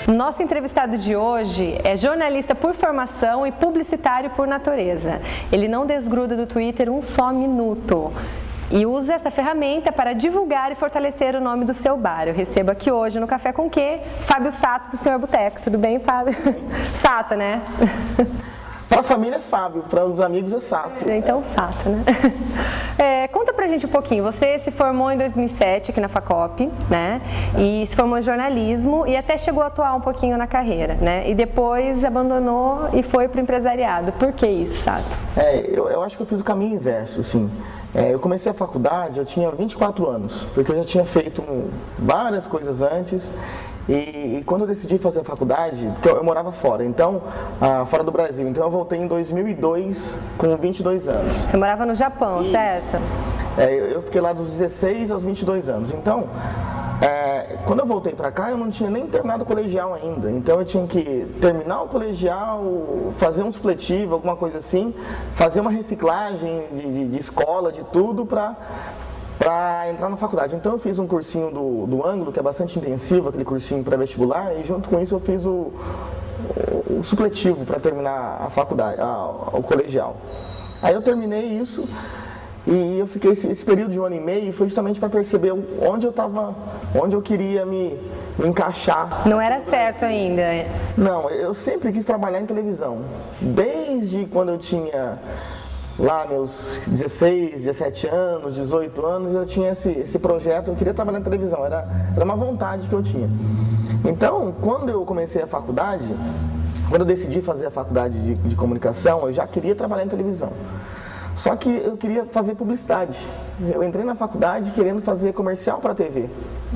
Nosso entrevistado de hoje é jornalista por formação e publicitário por natureza. Ele não desgruda do Twitter um só minuto e usa essa ferramenta para divulgar e fortalecer o nome do seu bar. Eu recebo aqui hoje no Café com Quê, Fábio Sato, do Senhor Boteco. Tudo bem, Fábio? Sato, né? Para a família é Fábio, para os amigos é Sato. Então, Sato, né? Conta pra gente um pouquinho. Você se formou em 2007 aqui na Facop, né? E se formou em jornalismo e até chegou a atuar um pouquinho na carreira, né? E depois abandonou e foi pro empresariado. Por que isso, Sato? Eu acho que eu fiz o caminho inverso, sim. Eu comecei a faculdade, eu tinha 24 anos, porque eu já tinha feito várias coisas antes. E quando eu decidi fazer a faculdade, porque eu morava fora, então, fora do Brasil, então eu voltei em 2002 com 22 anos. Você morava no Japão, Isso. Certo? Eu fiquei lá dos 16 aos 22 anos, então, quando eu voltei pra cá eu não tinha nem terminado o colegial ainda, então eu tinha que terminar o colegial, fazer um supletivo, alguma coisa assim, fazer uma reciclagem de escola, de tudo para entrar na faculdade. Então eu fiz um cursinho do Ângulo, que é bastante intensivo, aquele cursinho pré-vestibular, e junto com isso eu fiz o supletivo para terminar a faculdade, o colegial. Aí eu terminei isso e eu fiquei esse período de 1 ano e meio, foi justamente para perceber onde eu queria me encaixar. Não era certo ainda? Não, eu sempre quis trabalhar em televisão. Desde quando eu tinha lá meus 16, 17 anos, 18 anos, eu tinha esse projeto, eu queria trabalhar em televisão, era uma vontade que eu tinha. Então, quando eu comecei a faculdade, quando eu decidi fazer a faculdade de comunicação, eu já queria trabalhar em televisão. Só que eu queria fazer publicidade. Eu entrei na faculdade querendo fazer comercial para a TV.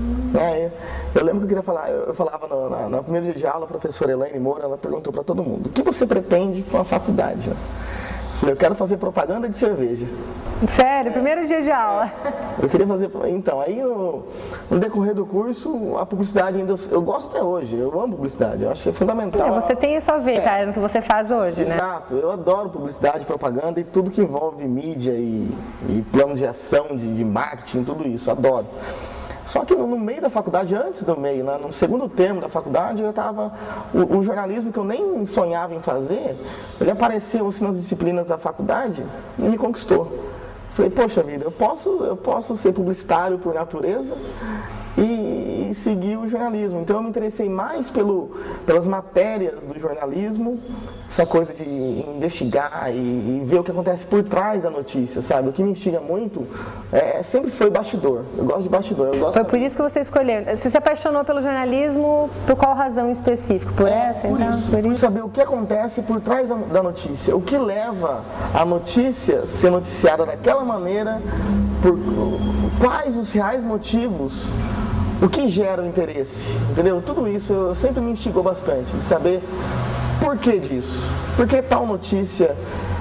Eu lembro que eu queria falar, eu falava no primeiro dia de aula, a professora Elaine Moura, ela perguntou para todo mundo: o que você pretende com a faculdade? Eu falei: eu quero fazer propaganda de cerveja. Sério? Primeiro dia de aula? Eu queria fazer... Então, aí no decorrer do curso, a publicidade ainda... Eu gosto até hoje, eu amo publicidade, eu acho que é fundamental. Você tem a sua veia, cara, no que você faz hoje, né? Exato, eu adoro publicidade, propaganda e tudo que envolve mídia e plano de ação, de marketing, tudo isso, adoro. Só que no meio da faculdade, antes do meio, né, no segundo termo da faculdade, eu estava... O jornalismo que eu nem sonhava em fazer, ele apareceu assim nas disciplinas da faculdade e me conquistou. Falei: poxa vida, eu posso ser publicitário por natureza e seguir o jornalismo. Então eu me interessei mais pelas matérias do jornalismo, essa coisa de investigar e ver o que acontece por trás da notícia, sabe? O que me instiga muito sempre foi bastidor. Eu gosto de bastidor. Foi por isso que você escolheu. Você se apaixonou pelo jornalismo por qual razão em específico? Por essa? Por Então? isso. Por saber o que acontece por trás da notícia. O que leva a notícia a ser noticiada daquela maneira, quais os reais motivos, o que gera o interesse, entendeu? Tudo isso sempre me instigou bastante, de saber por que disso, por que tal notícia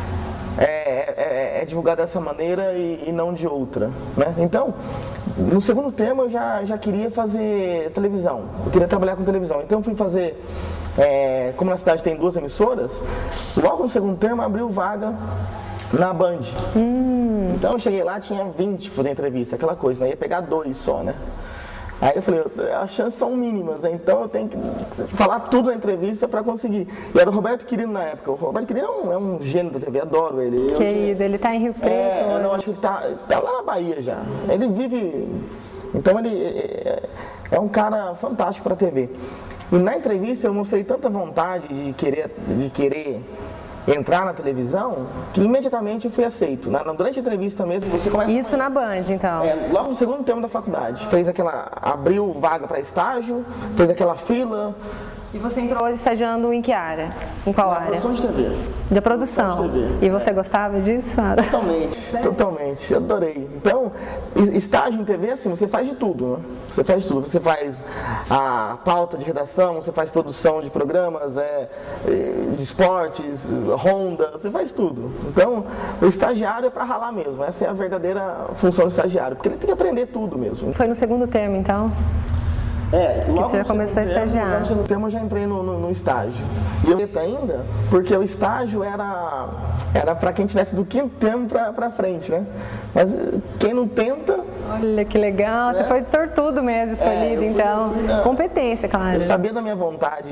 é divulgada dessa maneira e não de outra, né? Então, no segundo termo eu já queria fazer televisão, eu queria trabalhar com televisão, então eu fui fazer, como na cidade tem 2 emissoras, logo no segundo termo abriu vaga na Band. Então eu cheguei lá, tinha 20 para fazer entrevista, aquela coisa, né? Ia pegar 2 só, né? Aí eu falei: as chances são mínimas, né? Então eu tenho que falar tudo na entrevista para conseguir. E era o Roberto Quirino na época. O Roberto Quirino é um gênio da TV, adoro ele. Querido, ele tá em Rio Preto. Não, acho que ele tá lá na Bahia já. Ele vive... Então ele é um cara fantástico para a TV. E na entrevista eu mostrei tanta vontade de querer entrar na televisão, que imediatamente eu fui aceito. Durante a entrevista mesmo, você começa... Isso na Band, então? Logo no segundo termo da faculdade. Abriu vaga para estágio, fez aquela fila. E você entrou estagiando em que área? Em qual área? Produção de TV. Da produção. De TV. E você gostava disso? Totalmente, adorei. Então, estágio em TV, assim, você faz de tudo, né? Você faz de tudo. Você faz a pauta de redação, você faz produção de programas, de esportes, Honda, você faz tudo. Então, o estagiário é para ralar mesmo. Essa é a verdadeira função do estagiário, porque ele tem que aprender tudo mesmo. Foi no segundo termo, então? Logo que você já começou a estagiar. No segundo termo eu já entrei no estágio. E eu ainda, porque o estágio era para quem tivesse do quinto termo para frente, né? Mas quem não tenta... Olha que legal, você foi de sortudo mesmo escolhido, então. Competência, claro. Eu sabia da minha vontade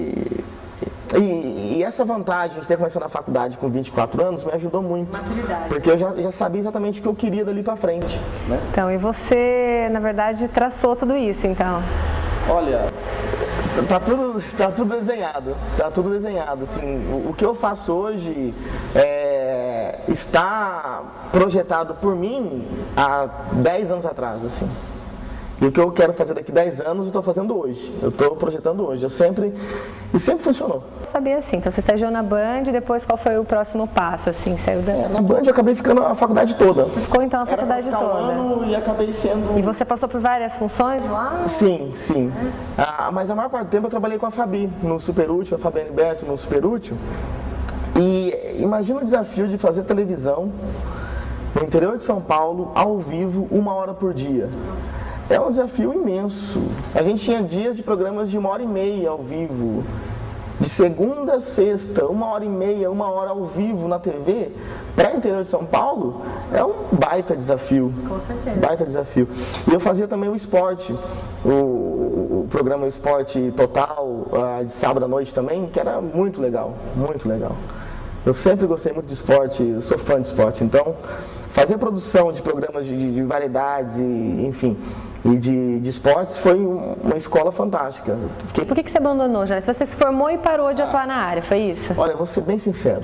E essa vantagem de ter começado a faculdade com 24 anos me ajudou muito. Maturidade. Porque eu já sabia exatamente o que eu queria dali para frente, né? Então, e você, na verdade, traçou tudo isso, então? Olha, tá tudo desenhado. Tá tudo desenhado, assim. O que eu faço hoje está projetado por mim há 10 anos atrás, assim. E o que eu quero fazer daqui a 10 anos, eu estou fazendo hoje. Eu estou projetando hoje. E sempre funcionou. Eu sabia assim. Então você estagiou na Band e depois qual foi o próximo passo? Assim, saiu da... Na Band eu acabei ficando a faculdade toda. Você ficou então a faculdade toda? Um ano e acabei sendo... E você passou por várias funções lá? Sim. Mas a maior parte do tempo eu trabalhei com a Fabi, no Superútil, a Fabiane Berto no Superútil. E imagina o desafio de fazer televisão no interior de São Paulo, ao vivo, 1 hora por dia. É um desafio imenso. A gente tinha dias de programas de 1h30 ao vivo. De segunda a sexta, 1h30, 1 hora ao vivo na TV, para o interior de São Paulo, é um baita desafio. Com certeza. Baita desafio. E eu fazia também o esporte, o programa Esporte Total, de sábado à noite também, que era muito legal, muito legal. Eu sempre gostei muito de esporte, eu sou fã de esporte, então fazer produção de programas de variedades e, enfim, e de esportes foi uma escola fantástica. Por que você abandonou, já? Você se formou e parou de atuar na área, foi isso? Olha, vou ser bem sincero.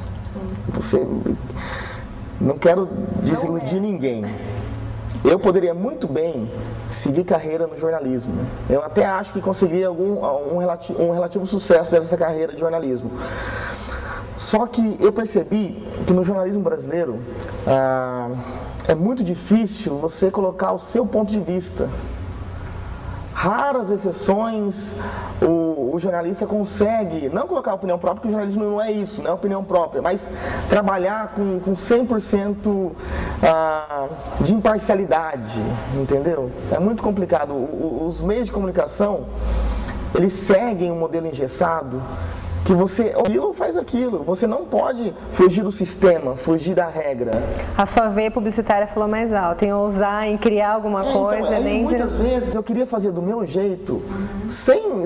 Não quero desiludir ninguém. Eu poderia muito bem seguir carreira no jornalismo. Eu até acho que conseguiria um relativo sucesso dessa carreira de jornalismo. Só que eu percebi que no jornalismo brasileiro é muito difícil você colocar o seu ponto de vista. Raras exceções o jornalista consegue não colocar a opinião própria, porque o jornalismo não é isso, não é opinião própria, mas trabalhar com 100% de imparcialidade, entendeu? É muito complicado. Os meios de comunicação, eles seguem um modelo engessado, que você aquilo faz aquilo, você não pode fugir do sistema, fugir da regra. A sua veia publicitária falou mais alto, em ousar, em criar alguma coisa. Então, muitas vezes eu queria fazer do meu jeito, sem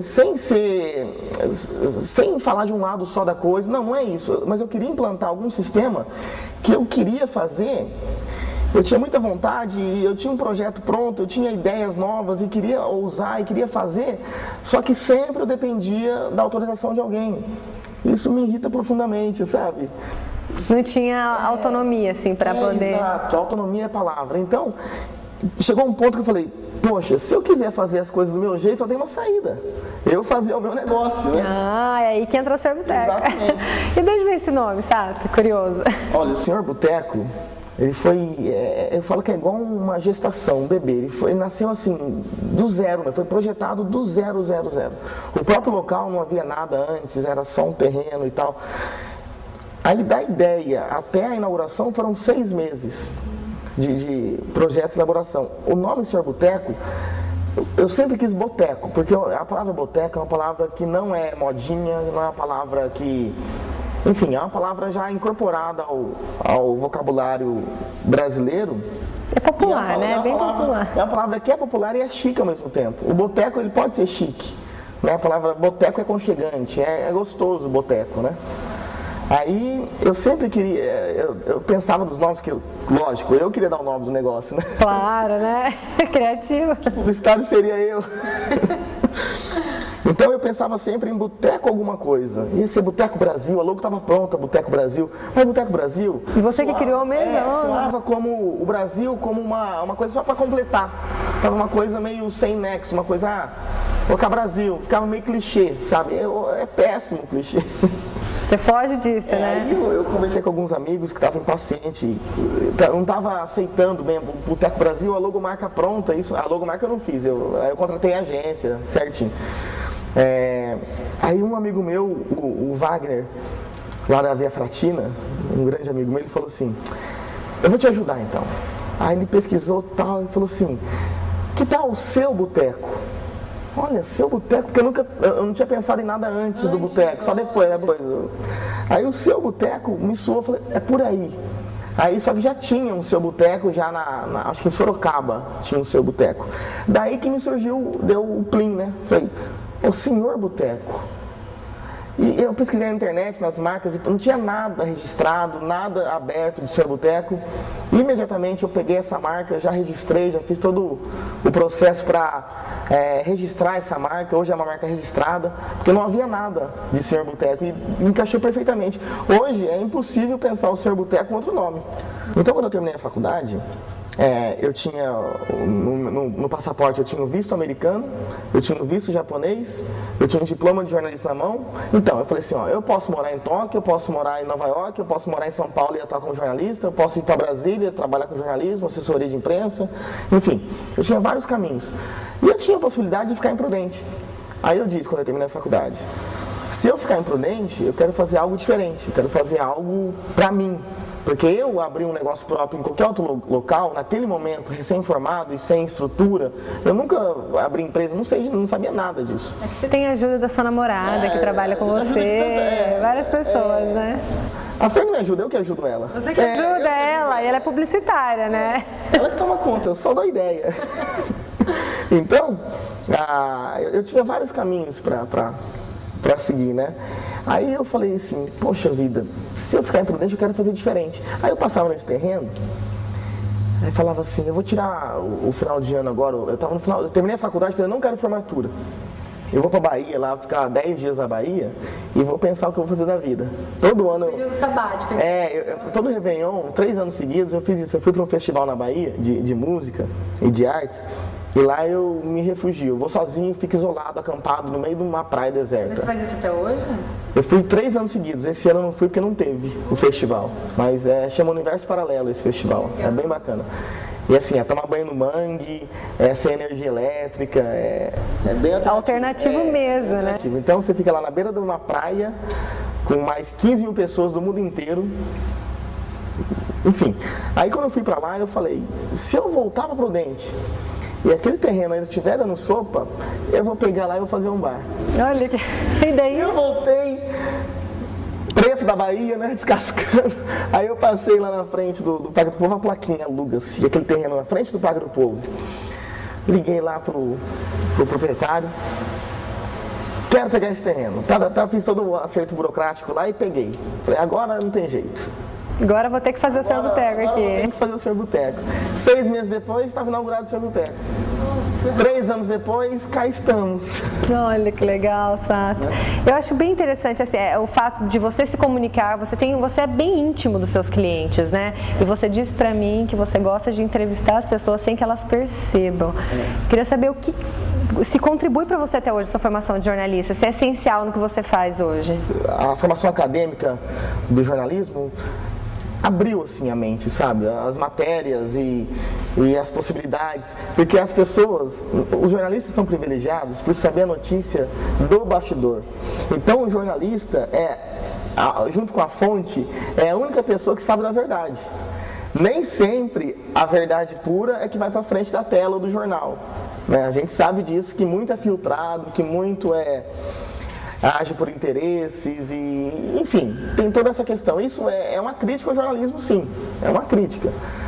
falar de um lado só da coisa, não é isso, mas eu queria implantar algum sistema que eu queria fazer. Eu tinha muita vontade, eu tinha um projeto pronto, eu tinha ideias novas e queria ousar e queria fazer, só que sempre eu dependia da autorização de alguém. Isso me irrita profundamente, sabe? Não tinha autonomia, assim, para poder... Exato, autonomia é a palavra. Então, chegou um ponto que eu falei, poxa, se eu quiser fazer as coisas do meu jeito, só tem uma saída. Eu fazia o meu negócio, né? É aí que entrou o Sr. Boteco. Exatamente. E de onde vem esse nome, Sato? Curioso. Olha, o Sr. Boteco... Ele foi, eu falo que é igual uma gestação, um bebê. Ele nasceu assim, do zero, foi projetado do zero. O próprio local não havia nada antes, era só um terreno e tal. Aí da ideia até a inauguração foram 6 meses de projeto de elaboração. O nome Sr. Boteco, eu sempre quis boteco, porque a palavra boteco é uma palavra que não é modinha, não é uma palavra que... Enfim, é uma palavra já incorporada ao vocabulário brasileiro. É popular, né? É bem popular. É uma palavra que é popular e é chique ao mesmo tempo. O boteco, ele pode ser chique, né? A palavra boteco é aconchegante, é gostoso o boteco, né? Aí, eu sempre queria, eu pensava nos nomes que, lógico, eu queria dar o nome do negócio, né? Claro, né? Criativo. Que publicitário seria eu? Então eu pensava sempre em Boteco alguma coisa. Ia ser Boteco Brasil, a logo estava pronta, Boteco Brasil. Mas Boteco Brasil... E você que criou mesmo? Soava como o Brasil como uma coisa só para completar. Tava uma coisa meio sem nexo, uma coisa... colocar Brasil, ficava meio clichê, sabe? É péssimo o clichê. Você foge disso, né? Aí eu conversei com alguns amigos que estavam impacientes, não estava aceitando bem o Boteco Brasil, a logomarca pronta, isso, a logomarca eu não fiz, eu contratei a agência, certinho. Aí um amigo meu, o Wagner, lá da Via Fratina, um grande amigo meu, ele falou assim, eu vou te ajudar então. Aí ele pesquisou tal e falou assim, que tal o seu boteco? olha, Seu Boteco, porque eu não tinha pensado em nada antes do boteco, só depois. Aí o Seu Boteco me soou, eu falei, é por aí. Aí só que já tinha um Seu Boteco, já acho que em Sorocaba tinha um Seu Boteco. Daí que me surgiu, deu o plim, né? Falei, o Senhor Boteco. E eu pesquisei na internet, nas marcas, e não tinha nada registrado, nada aberto de Senhor Boteco. Imediatamente eu peguei essa marca, já registrei, já fiz todo o processo para registrar essa marca. Hoje é uma marca registrada, porque não havia nada de Senhor Boteco e encaixou perfeitamente. Hoje é impossível pensar o Senhor Boteco com outro nome. Então quando eu terminei a faculdade, eu tinha, no passaporte eu tinha o visto americano, eu tinha o visto japonês, eu tinha um diploma de jornalista na mão. Então eu falei assim, ó, eu posso morar em Tóquio, eu posso morar em Nova York, eu posso morar em São Paulo e atuar como jornalista, eu posso ir para Brasília, trabalhar com jornalismo, assessoria de imprensa, enfim, eu tinha vários caminhos. E eu tinha a possibilidade de ficar imprudente. Aí eu disse, quando eu terminei a faculdade, se eu ficar imprudente, eu quero fazer algo diferente, eu quero fazer algo para mim. Porque eu abrir um negócio próprio em qualquer outro local, naquele momento, recém-formado e sem estrutura, eu nunca abri empresa, não sabia nada disso. É que você tem a ajuda da sua namorada, que trabalha com você, várias pessoas, né? A Fern me ajuda, eu que ajudo ela. Você que ajuda ela, e ela é publicitária, né? Ela que toma conta, eu só dou ideia. Então, eu tinha vários caminhos para seguir, né? Aí eu falei assim, poxa vida, se eu ficar imprudente eu quero fazer diferente. Aí eu passava nesse terreno, aí falava assim, eu vou tirar o final de ano agora, eu terminei a faculdade, falei, eu não quero formatura. Eu vou pra Bahia lá, ficar 10 dias na Bahia e vou pensar o que eu vou fazer da vida. Todo ano... Período sabático. Todo Réveillon, 3 anos seguidos, eu fiz isso. Eu fui para um festival na Bahia de música e de artes. E lá eu me refugio, eu vou sozinho, fico isolado, acampado no meio de uma praia deserta. Você faz isso até hoje? Eu fui 3 anos seguidos, esse ano eu não fui porque não teve o festival. Mas chama Universo Paralelo esse festival, é bem bacana. E assim, tomar banho no mangue, sem energia elétrica, bem alternativo mesmo, alternativo, né? Então você fica lá na beira de uma praia, com mais 15 mil pessoas do mundo inteiro. Enfim, aí quando eu fui pra lá eu falei, se eu voltar pra Prudente, e aquele terreno ainda estiver dando sopa, eu vou pegar lá e vou fazer um bar. Olha que... E daí? Eu voltei, preto da Bahia, né, descascando. Aí eu passei lá na frente do Parque do Povo, a plaquinha aluga-se, aquele terreno na frente do Parque do Povo. Liguei lá pro proprietário, quero pegar esse terreno. Fiz todo o acerto burocrático lá e peguei. Falei, agora não tem jeito. Agora vou ter que fazer o Senhor Boteco aqui. Vou ter que fazer o Senhor Boteco. 6 meses depois, estava inaugurado o Senhor Boteco. 3 anos depois, cá estamos. Olha que legal, Sato. Eu acho bem interessante assim, o fato de você se comunicar, você é bem íntimo dos seus clientes, né? E você disse pra mim que você gosta de entrevistar as pessoas sem que elas percebam. Queria saber o que se contribui para você até hoje, sua formação de jornalista, se é essencial no que você faz hoje. A formação acadêmica do jornalismo abriu assim a mente, sabe? As matérias e as possibilidades, porque as pessoas, os jornalistas são privilegiados por saber a notícia do bastidor. Então o jornalista junto com a fonte, é a única pessoa que sabe da verdade. Nem sempre a verdade pura é que vai para frente da tela ou do jornal, né? A gente sabe disso, que muito é filtrado, que muito age por interesses e, enfim, tem toda essa questão. Isso é uma crítica ao jornalismo, sim, é uma crítica.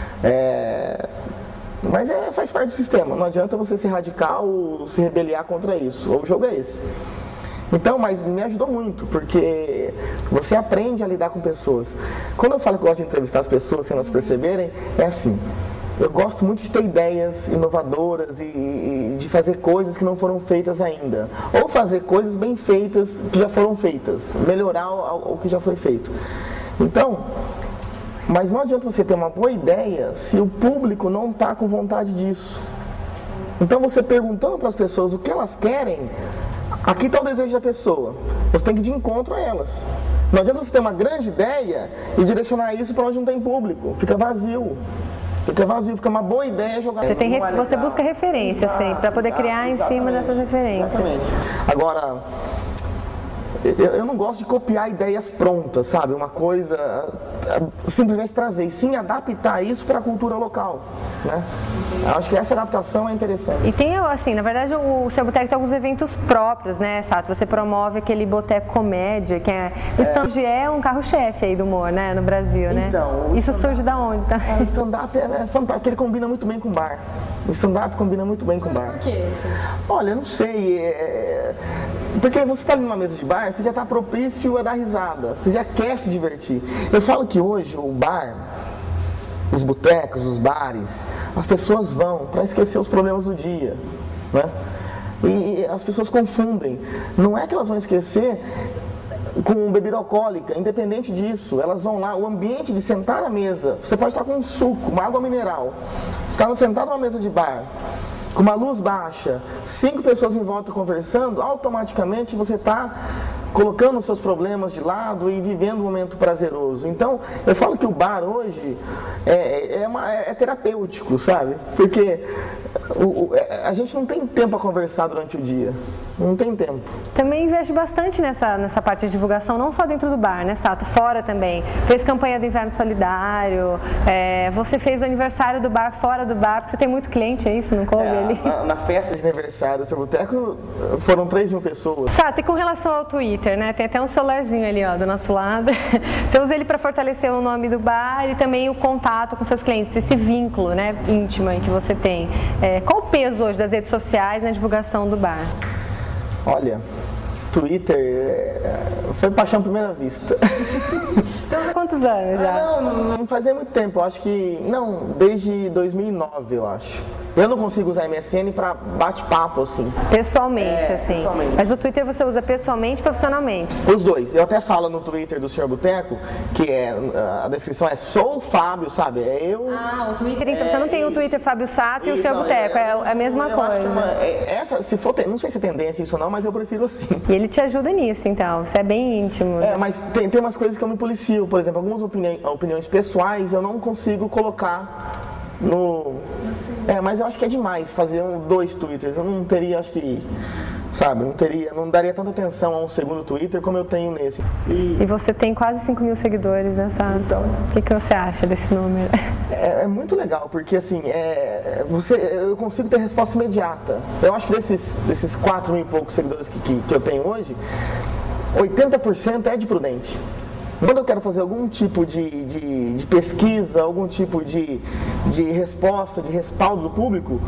Mas faz parte do sistema, não adianta você ser radical ou se rebeliar contra isso, o jogo é esse. Então, mas me ajudou muito, porque você aprende a lidar com pessoas. Quando eu falo que eu gosto de entrevistar as pessoas sem elas perceberem, é assim. Eu gosto muito de ter ideias inovadoras e de fazer coisas que não foram feitas ainda. Ou fazer coisas bem feitas que já foram feitas. Melhorar o que já foi feito. Então, mas não adianta você ter uma boa ideia se o público não está com vontade disso. Então, você perguntando para as pessoas o que elas querem, aqui está o desejo da pessoa. Você tem que ir de encontro a elas. Não adianta você ter uma grande ideia e direcionar isso para onde não tem público. Fica vazio. Fica uma boa ideia jogar. Você busca referência sempre, para poder criar em cima dessas referências. Exatamente. Agora, eu não gosto de copiar ideias prontas, sabe? Uma coisa, simplesmente trazer, e sim adaptar isso para a cultura local, né? Eu acho que essa adaptação é interessante. E tem, assim, na verdade, o Seu Boteco tem alguns eventos próprios, né, Sato? Você promove aquele Boteco Comédia, que o stand é um carro-chefe aí do humor, né, no Brasil, né? Então, isso surge da onde, tá? O stand-up é fantástico, porque ele combina muito bem com o bar. O stand-up combina muito bem com o bar. Por que isso? Olha, eu não sei, porque você está numa mesa de bar, você já está propício a dar risada, você já quer se divertir. Eu falo que hoje o bar, os botecos, os bares, as pessoas vão para esquecer os problemas do dia, né? E as pessoas confundem. Não é que elas vão esquecer com bebida alcoólica, independente disso, elas vão lá, o ambiente de sentar à mesa, você pode estar com um suco, uma água mineral, está sentado numa mesa de bar, com uma luz baixa, 5 pessoas em volta conversando, automaticamente você está colocando os seus problemas de lado e vivendo um momento prazeroso. Então, eu falo que o bar hoje é terapêutico, sabe? Porque a gente não tem tempo a conversar durante o dia. Não tem tempo. Também investe bastante nessa parte de divulgação, não só dentro do bar, né, Sato? Fora também. Fez campanha do Inverno Solidário, você fez o aniversário do bar fora do bar, porque você tem muito cliente, é isso? Não coube ali? Na festa de aniversário do Seu Boteco foram 3.000 pessoas. Sato, e com relação ao Twitter, né? Tem até um celularzinho ali, ó, do nosso lado. Você usa ele para fortalecer o nome do bar e também o contato com seus clientes, esse vínculo, né, íntimo aí que você tem. Qual o peso hoje das redes sociais na divulgação do bar? Olha, Twitter foi paixão à primeira vista. Você usa quantos anos já? Não faz nem muito tempo, eu acho que, desde 2009, eu acho. Eu não consigo usar MSN para bate-papo, assim. Pessoalmente, assim. Pessoalmente. Mas o Twitter você usa pessoalmente e profissionalmente? Os dois. Eu até falo no Twitter do Senhor Boteco, que a descrição sou o Fábio, sabe? O Twitter, então você não tem o Twitter Fábio Sato e o Senhor Boteco, é a mesma coisa. Acho que se for não sei se é tendência isso ou não, mas eu prefiro assim. E ele te ajuda nisso, então, você é bem íntimo. Mas tem umas coisas que eu me policio, por exemplo, algumas opiniões pessoais eu não consigo colocar mas eu acho que é demais fazer 2 Twitters. Eu não teria, acho que, sabe, não daria tanta atenção a um segundo Twitter como eu tenho nesse. E você tem quase 5.000 seguidores, né, Sato? Então, o que você acha desse número? É muito legal, porque assim, eu consigo ter resposta imediata. Eu acho que desses 4.000 e poucos seguidores que eu tenho hoje, 80% é de Prudente. Quando eu quero fazer algum tipo de pesquisa, algum tipo de resposta, de respaldo do público,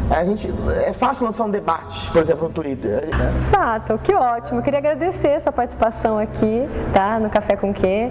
é fácil lançar um debate, por exemplo, no Twitter. Sato, que ótimo. Eu queria agradecer a sua participação aqui, tá, no Café com Quê.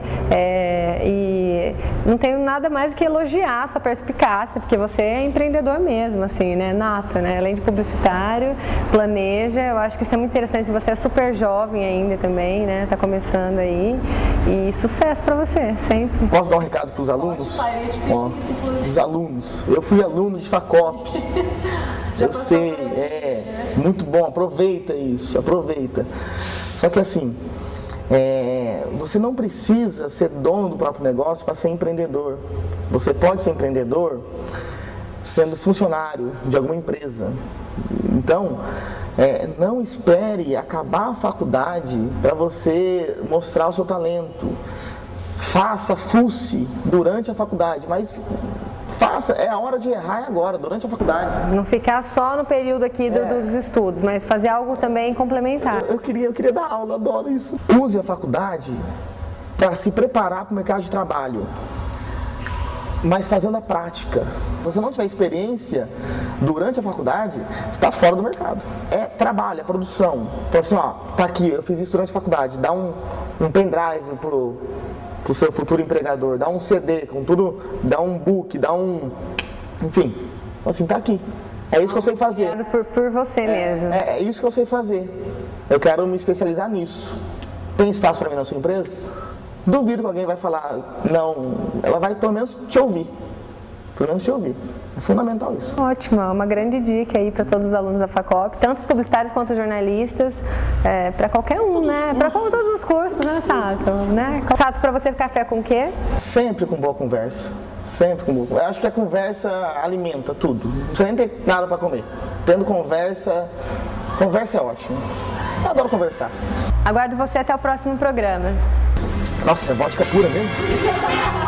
E não tenho nada mais do que elogiar a sua perspicácia, porque você é empreendedor mesmo, assim, né, nato, né? Além de publicitário, planeja. Eu acho que isso é muito interessante. Você é super jovem ainda também, né? Tá começando aí. E sucesso para você, sempre. Posso dar um recado para os alunos? Os alunos. Eu fui aluno de FACOP. Eu sei, muito bom, aproveita isso, aproveita. Só que assim, você não precisa ser dono do próprio negócio para ser empreendedor. Você pode ser empreendedor sendo funcionário de alguma empresa. Então, não espere acabar a faculdade para você mostrar o seu talento. Fuce durante a faculdade, mas é a hora de errar agora, durante a faculdade. Não ficar só no período aqui dos estudos, mas fazer algo também complementar. Eu queria dar aula, adoro isso. Use a faculdade para se preparar para o mercado de trabalho, mas fazendo a prática. Se você não tiver experiência durante a faculdade, você está fora do mercado. É trabalho, é produção. Então assim, tá aqui, eu fiz isso durante a faculdade, dá um pendrive pro seu futuro empregador, dá um CD com tudo, dá um book, enfim, assim, tá aqui. É isso que eu sei fazer. Por você mesmo. É isso que eu sei fazer. Eu quero me especializar nisso. Tem espaço para mim na sua empresa? Duvido que alguém vai falar não. Ela vai pelo menos te ouvir. Pelo menos te ouvir. É fundamental isso. Ótimo, uma grande dica aí para todos os alunos da FACOP, tanto os publicitários quanto os jornalistas, para qualquer um, né? Para todos os cursos, né, Sato? Né? Sato, para você, café com o quê? Sempre com boa conversa. Sempre com boa conversa. Eu acho que a conversa alimenta tudo. Não precisa nem ter nada para comer. Tendo conversa é ótimo. Eu adoro conversar. Aguardo você até o próximo programa. Nossa, é vodka pura mesmo?